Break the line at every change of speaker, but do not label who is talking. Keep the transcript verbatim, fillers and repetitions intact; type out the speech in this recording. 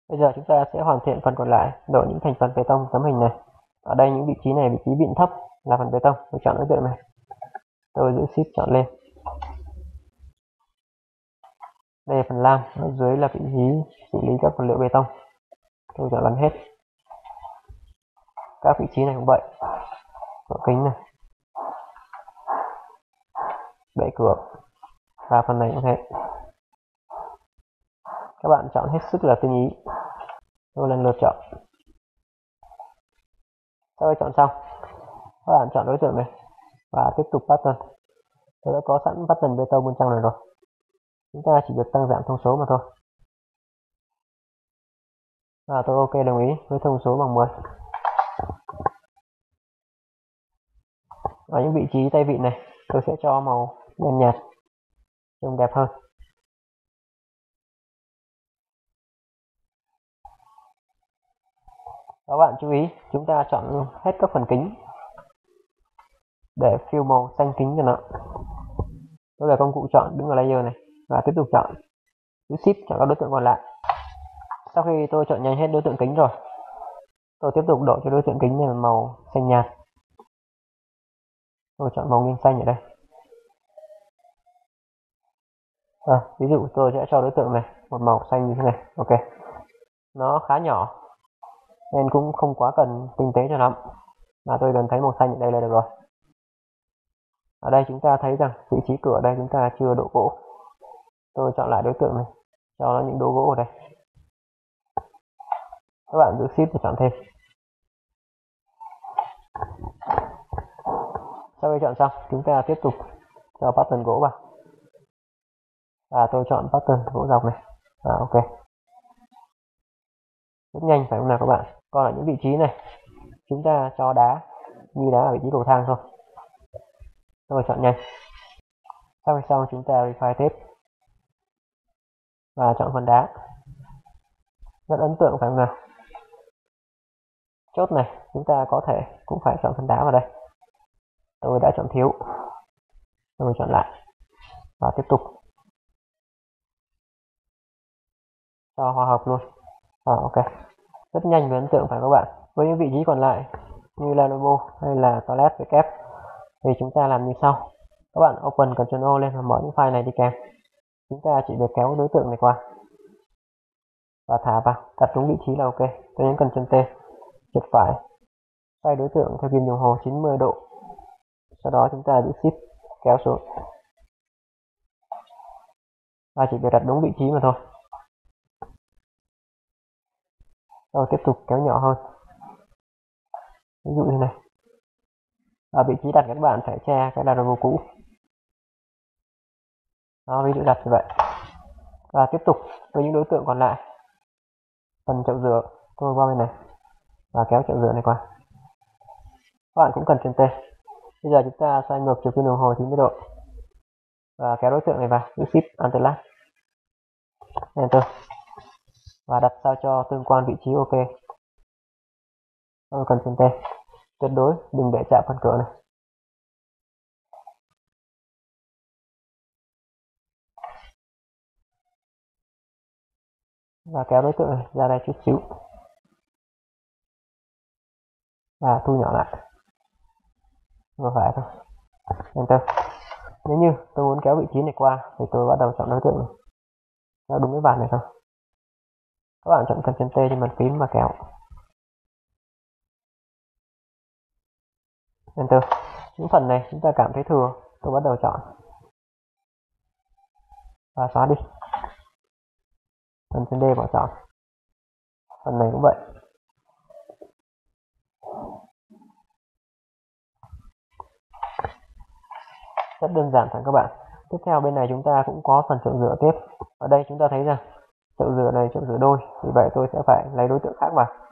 Bây giờ chúng ta sẽ hoàn thiện phần còn lại, đổ những thành phần bê tông tấm hình này. Ở đây những vị trí này, vị trí vịn thấp là phần bê tông. Tôi chọn đối tượng này. Tôi giữ shift chọn lên. Đây là phần lam, ở dưới là vị trí xử lý các vật liệu bê tông. Tôi chọn gắn hết. Các vị trí này cũng vậy. Cửa kính này, bệ cửa và phần này cũng thế. Các bạn chọn hết sức là tinh ý. Tôi lần lượt chọn. Sau khi chọn xong, các bạn chọn đối tượng này và tiếp tục pattern. Tôi đã có sẵn pattern bê tông bên trong này rồi. Chúng ta chỉ việc tăng giảm thông số mà thôi. Và tôi ok đồng ý với thông số bằng mười. Ở những vị trí tay vịn này, tôi sẽ cho màu đen nhạt trông đẹp hơn. Các bạn chú ý, chúng ta chọn hết các phần kính để fill màu xanh kính cho nó. Tôi về công cụ chọn đứng ở layer này và tiếp tục chọn. Giữ shift chọn các đối tượng còn lại. Sau khi tôi chọn nhanh hết đối tượng kính rồi, tôi tiếp tục đổi cho đối tượng kính này màu xanh nhạt. Tôi chọn màu nghiêng xanh ở đây. À, ví dụ tôi sẽ cho đối tượng này một màu xanh như thế này. Ok. Nó khá nhỏ nên cũng không quá cần tinh tế cho lắm, mà tôi cần thấy màu xanh ở đây là được rồi. Ở đây chúng ta thấy rằng vị trí cửa ở đây chúng ta chưa đổ gỗ. Tôi chọn lại đối tượng này, cho nó những đố gỗ ở đây. Các bạn giữ shift để chọn thêm. Sau khi chọn xong, chúng ta tiếp tục cho pattern gỗ vào. Và tôi chọn pattern gỗ dọc này. À, ok. Rất nhanh phải không nào các bạn? Còn ở những vị trí này, chúng ta cho đá như đá ở vị trí cầu thang thôi. Tôi chọn nhanh. Sau khi xong chúng ta refine tape và chọn phần đá. Rất ấn tượng phải không nào? Chốt này chúng ta có thể cũng phải chọn phần đá vào đây. Tôi đã chọn thiếu. Tôi chọn lại và tiếp tục cho hòa hợp luôn. À, ok. Rất nhanh và ấn tượng phải các bạn. Với những vị trí còn lại như là logo hay là toilet với kép thì chúng ta làm như sau. Các bạn open Ctrl O lên và mở những file này đi kèm. Chúng ta chỉ việc kéo đối tượng này qua và thả vào, đặt đúng vị trí là ok. Tôi nhấn Ctrl T, chuột phải, xoay đối tượng theo kim đồng hồ chín mươi độ. Sau đó chúng ta giữ shift kéo xuống và chỉ việc đặt đúng vị trí mà thôi. Rồi tiếp tục kéo nhỏ hơn. Ví dụ như này. Ở vị trí đặt các bạn phải che cái logo cũ. Đó, ví dụ đặt như vậy. Và tiếp tục với những đối tượng còn lại. Phần chậu rửa tôi qua bên này và kéo chậu rửa này qua. Các bạn cũng cần Ctrl T. Bây giờ chúng ta xoay ngược chiều kim đồng hồ chín mươi độ và kéo đối tượng này vào, giữ shift Alt Last, Enter và đặt sao cho tương quan vị trí ok. Tôi cần Ctrl T. Tuyệt đối đừng để chạm phần cửa này. Và kéo đối tượng này ra đây chút xíu và thu nhỏ lại vừa phải thôi. Enter. Nếu như tôi muốn kéo vị trí này qua thì tôi bắt đầu chọn đối tượng này, kéo đúng cái bàn này thôi. Các bạn chọn Ctrl T trên bàn phím và kéo. Enter. Những phần này chúng ta cảm thấy thừa, tôi bắt đầu chọn và xóa đi. Ctrl D bỏ chọn. Phần này cũng vậy. Rất đơn giản phải các bạn. Tiếp theo bên này chúng ta cũng có phần chậu rửa tiếp. Ở đây chúng ta thấy rằng chậu rửa này chậu rửa đôi, vì vậy tôi sẽ phải lấy đối tượng khác vào.